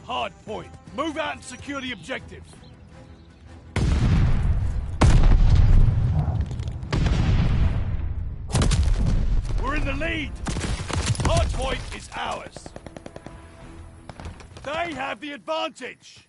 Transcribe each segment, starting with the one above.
Hard point. Move out and secure the objectives. We're in the lead. Hard point is ours. They have the advantage.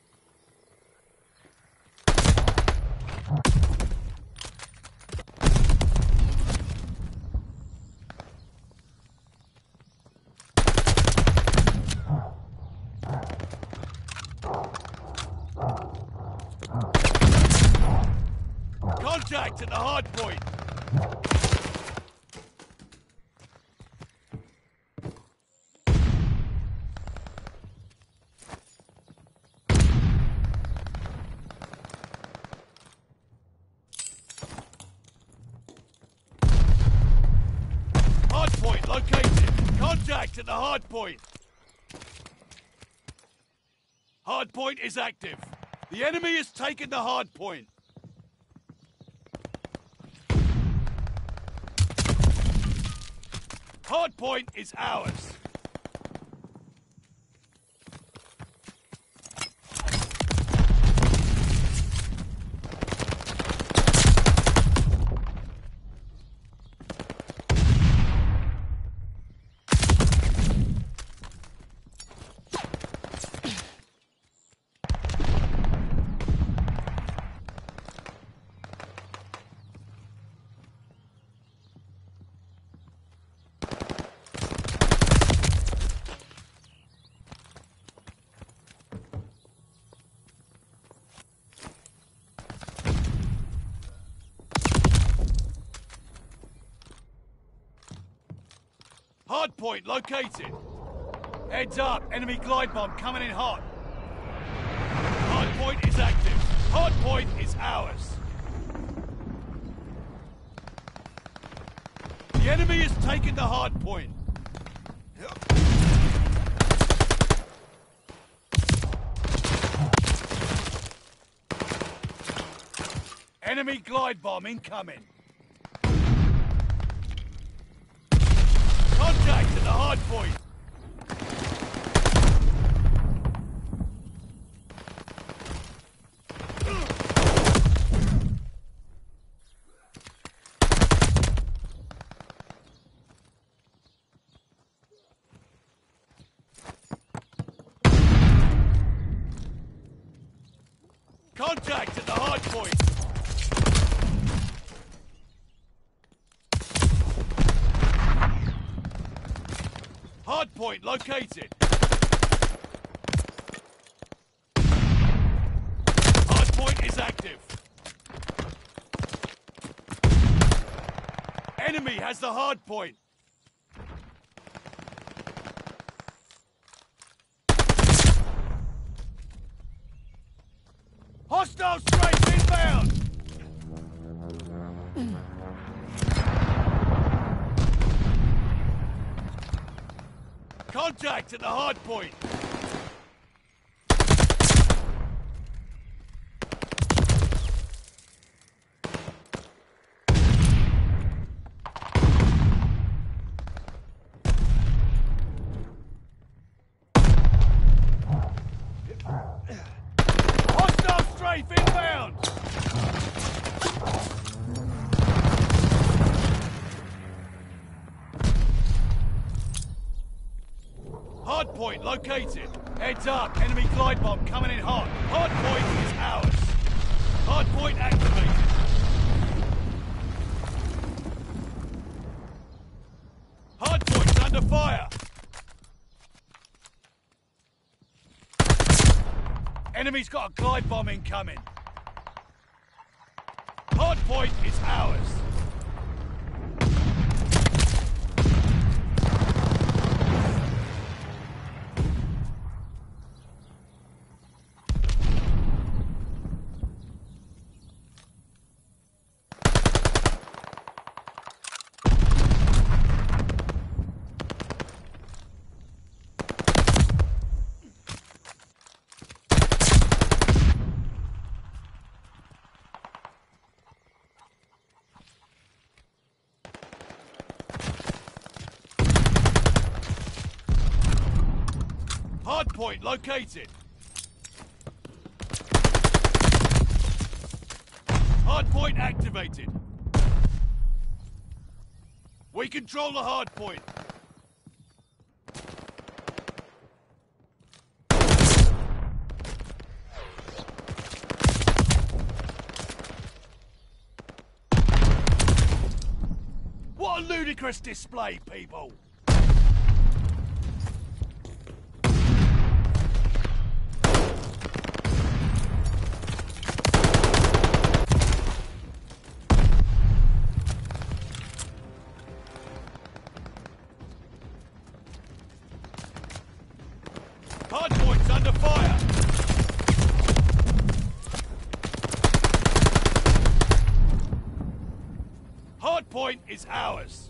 Contact at the hard point. Hard point located. Contact at the hard point. Hard point is active. The enemy has taken the hard point. Hard point is ours. Hard point located. Heads up, enemy glide bomb coming in hot. Hard point is active. Hard point is ours. The enemy has taken the hard point. Enemy glide bomb incoming. Contact at the hard point. Contact at the hard point. Hard point located. Hard point is active. Enemy has the hard point. Hostile strike inbound! Contact at the hard point. Hostile strafe inbound! Hard point located. Heads up, enemy glide bomb coming in hot. Hard point is ours. Hard point activated. Hard point's under fire. Enemy's got a glide bomb incoming. Hard point is ours. Hard point located. Hardpoint activated. We control the hardpoint. What a ludicrous display, people! Hardpoint's under fire! Hardpoint is ours!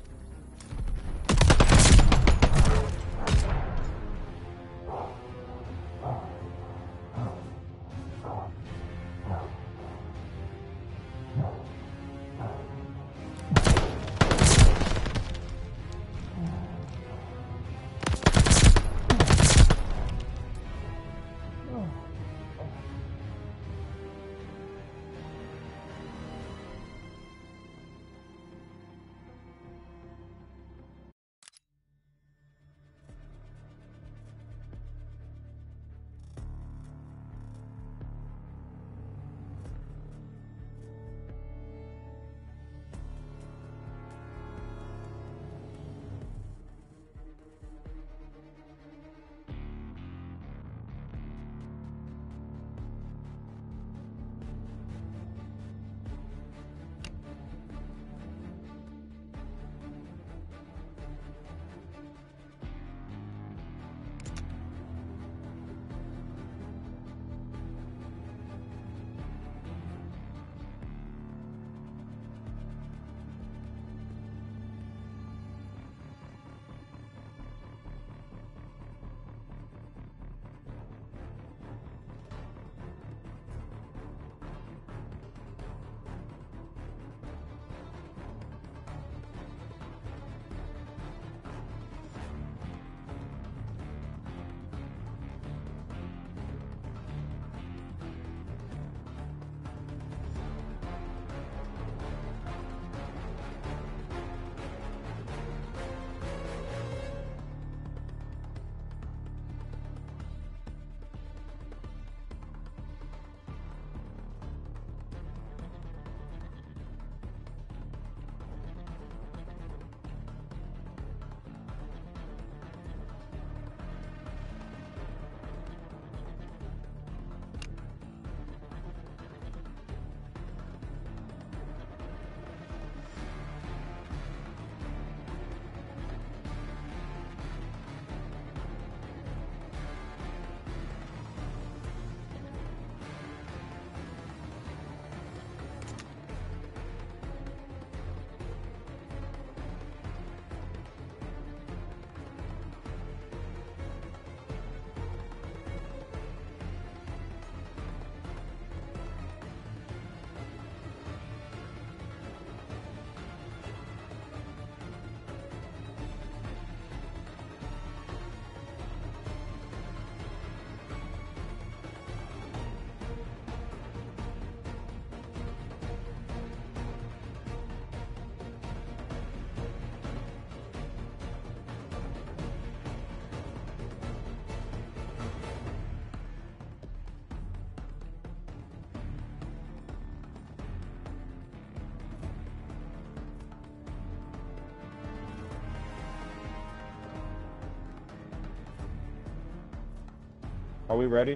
Are we ready?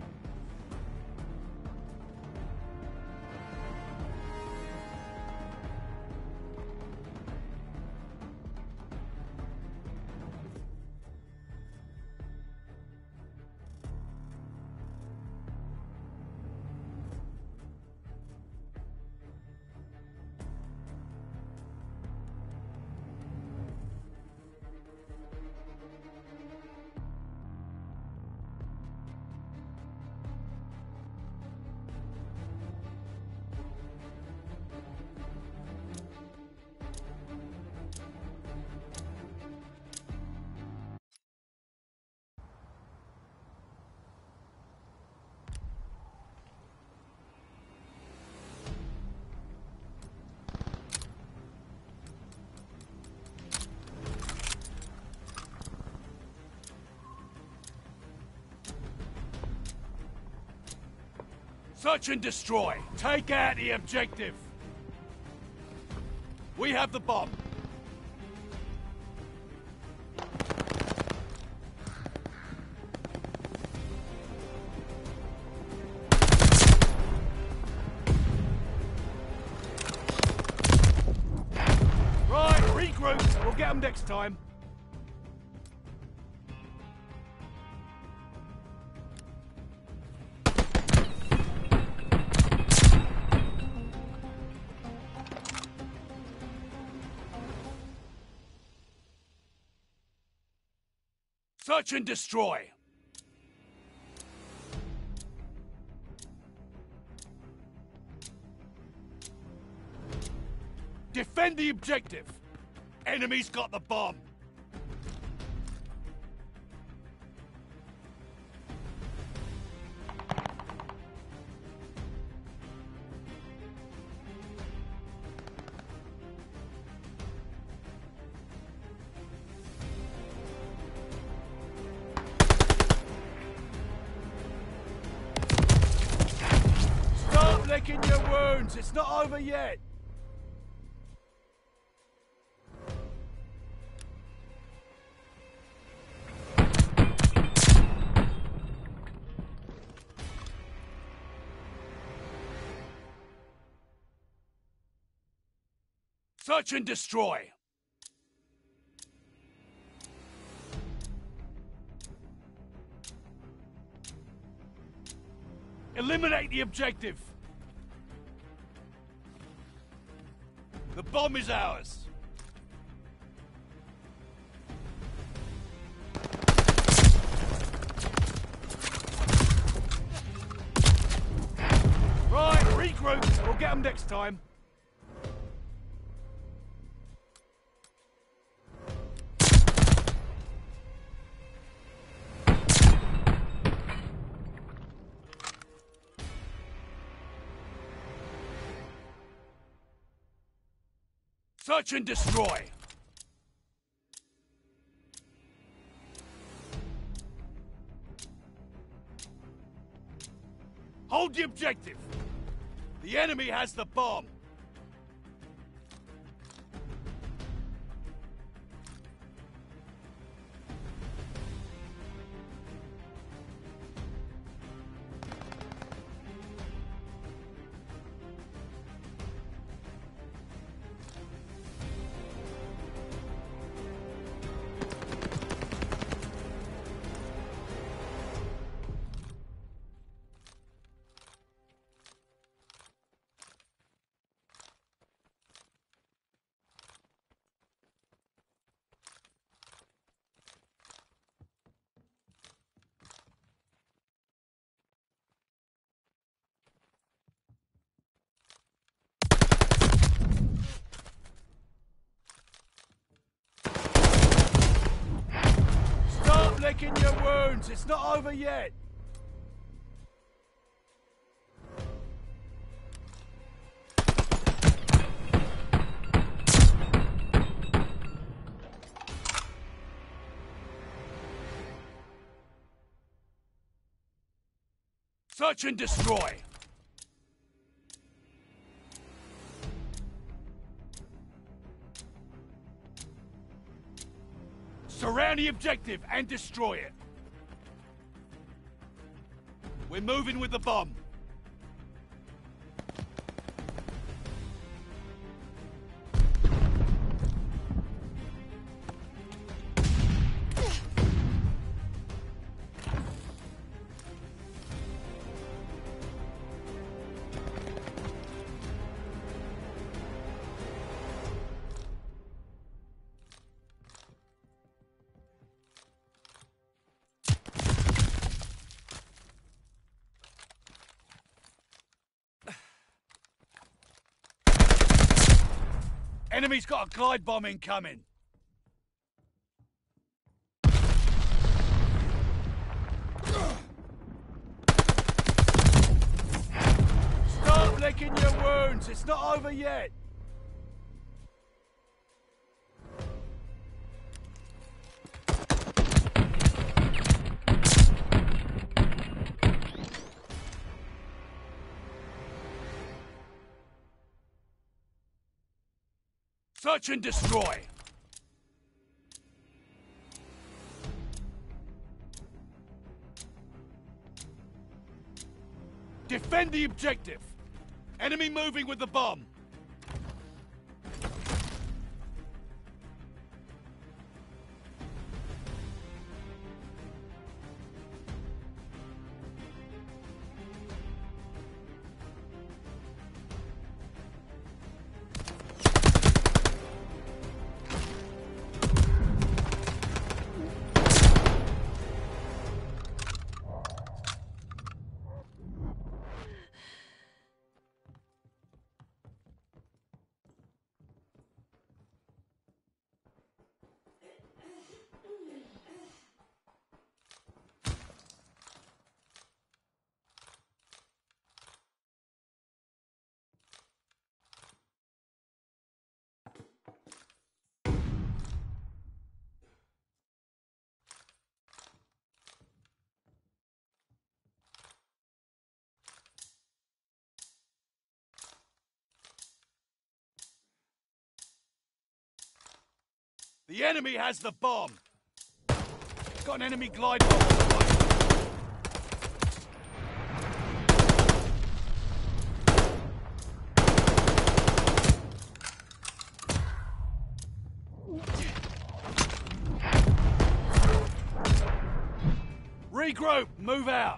Search and destroy. Take out the objective. We have the bomb. Right, regroup. We'll get them next time. Search and destroy. Defend the objective. Enemy's got the bomb. Stop licking your wounds. It's not over yet. Search and destroy. Eliminate the objective. The bomb is ours. Right, regroup. We'll get them next time. Search and destroy. Hold the objective. The enemy has the bomb. Licking your wounds. It's not over yet. Search and destroy. Surround the objective and destroy it. We're moving with the bomb. Enemy's got a glide bomb incoming. Stop licking your wounds. It's not over yet. Search and destroy. Defend the objective. Enemy moving with the bomb. The enemy has the bomb. Got an enemy glide bomb on the way. Regroup, move out.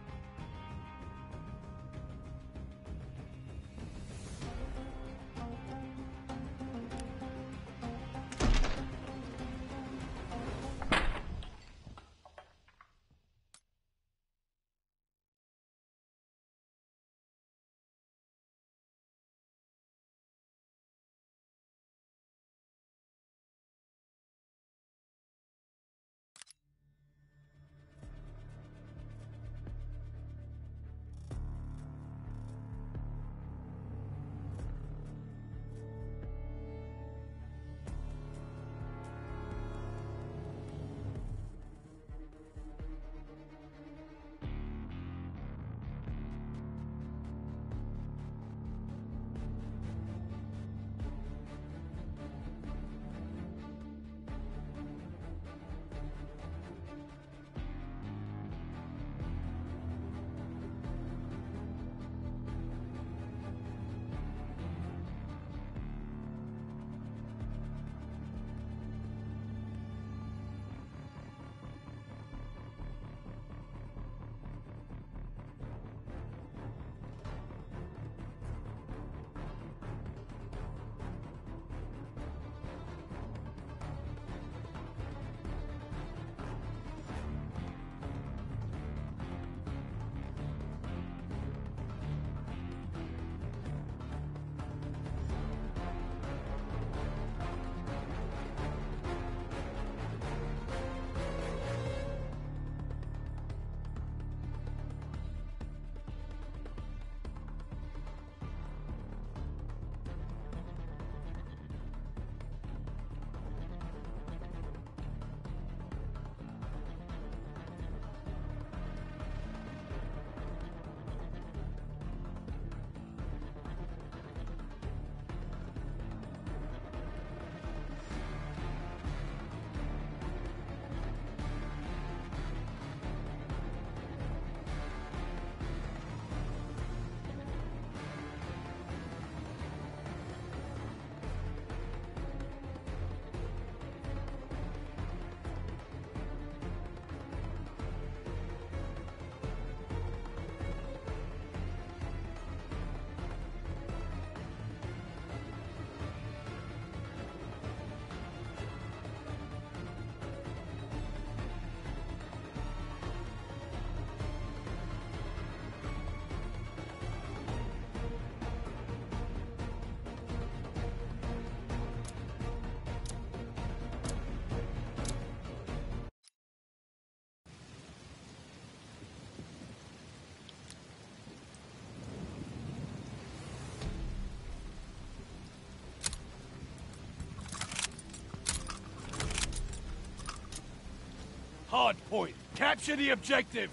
Hard point. Capture the objective.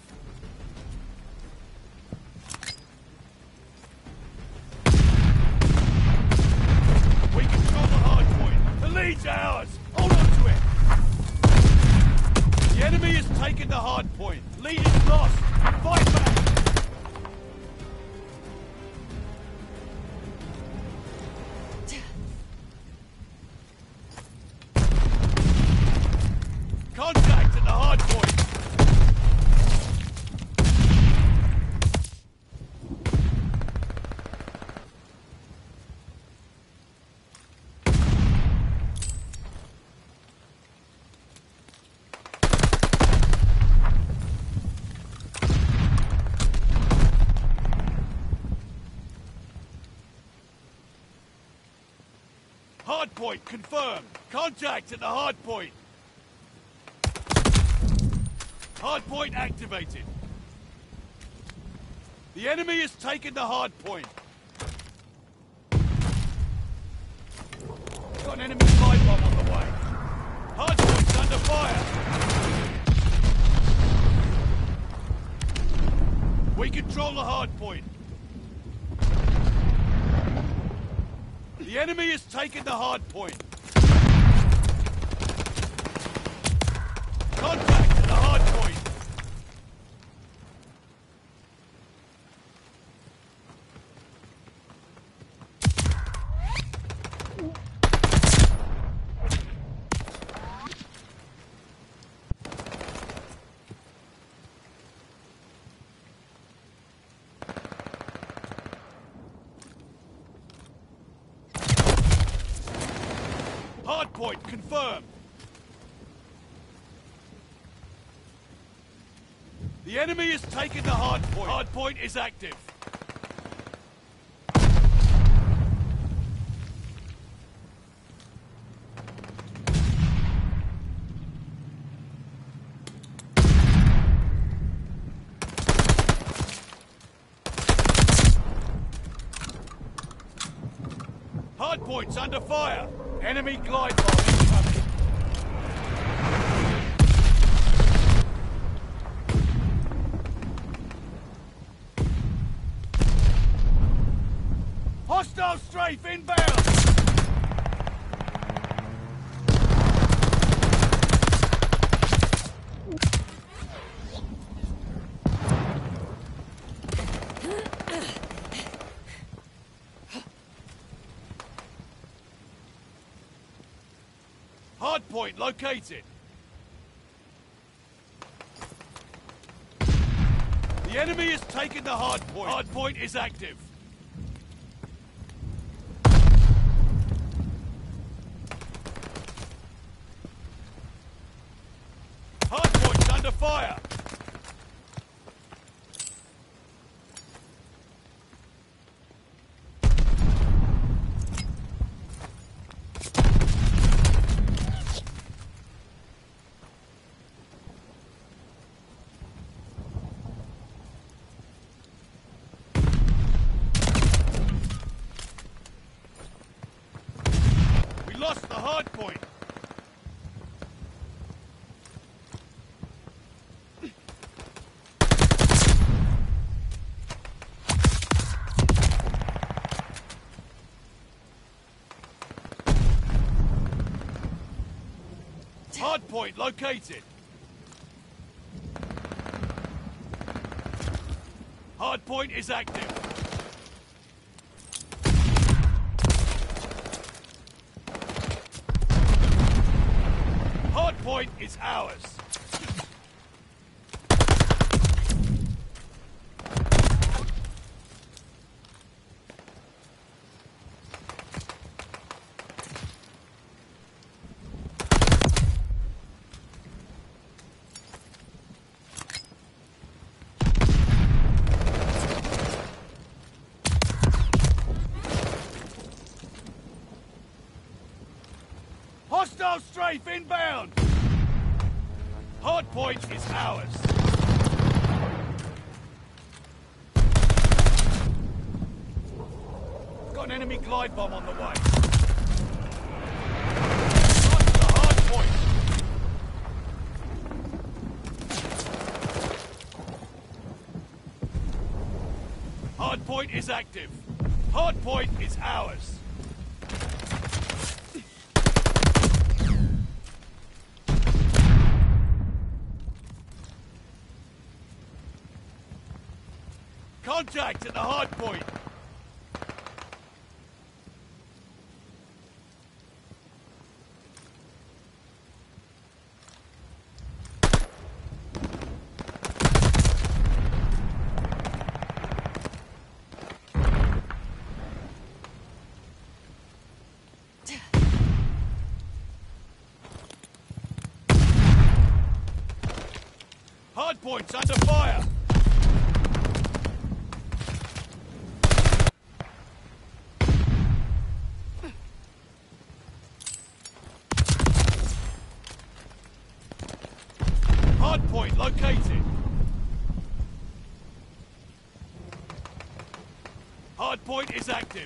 We control the hard point. hard point. Lead is lost. Fight back. Contact at the hard point. Hard point confirmed. Contact at the hard point. Hard point activated. The enemy has taken the hard point. Got an enemy glide bomb on the way. Hard point's under fire. We control the hard point. The enemy has taken the hard point. Contact at the hard point. Hard point confirmed. The enemy has taken the hard point. Hard point is active. Hard point's under fire. Enemy glide bomb incoming. Hostile strafe inbound! Hard point located. The enemy has taken the hard point. Hard point is active. Hard point's under fire. Lost the hard point. Hard point located. Hard point is active. Hard point is ours. Hostile strafe inbound! Hard point is ours. Got an enemy glide bomb on the way. Lost the hard point. Hard point is active. Hard point is ours. Contact at the hard point. Hard point's under fire. Hard point located. Hard point is active.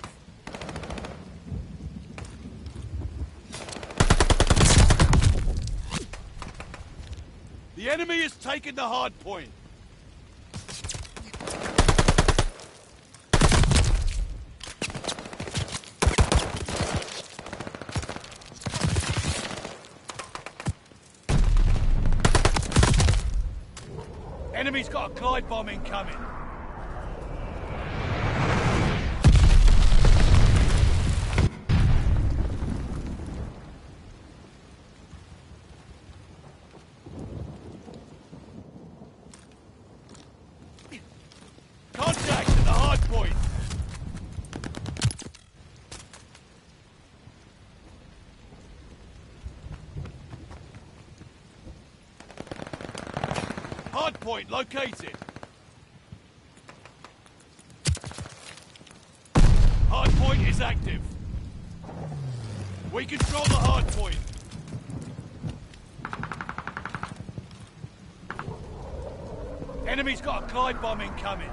The enemy has taken the hard point. Enemy's got a glide bomb incoming. Contact at the hard point. Hard point located. Hard point is active. We control the hard point. Enemy's got a glide bomb incoming.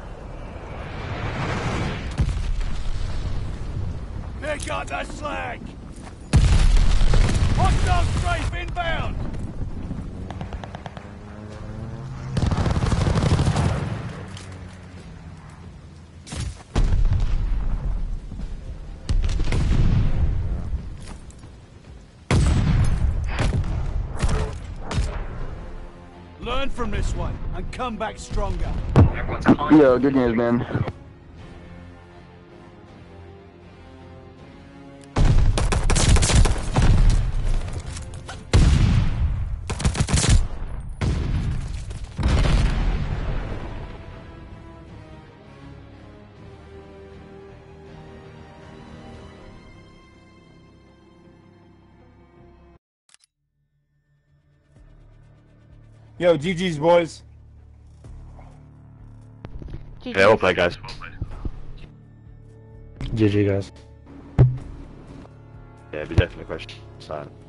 Pick up the slack! Hostile strafe inbound! Learn from this one and come back stronger. Yo, good news, man. Yo, GG's, boys. GG. Yeah, we'll play, guys. GG, guys. Yeah, be definitely question sign.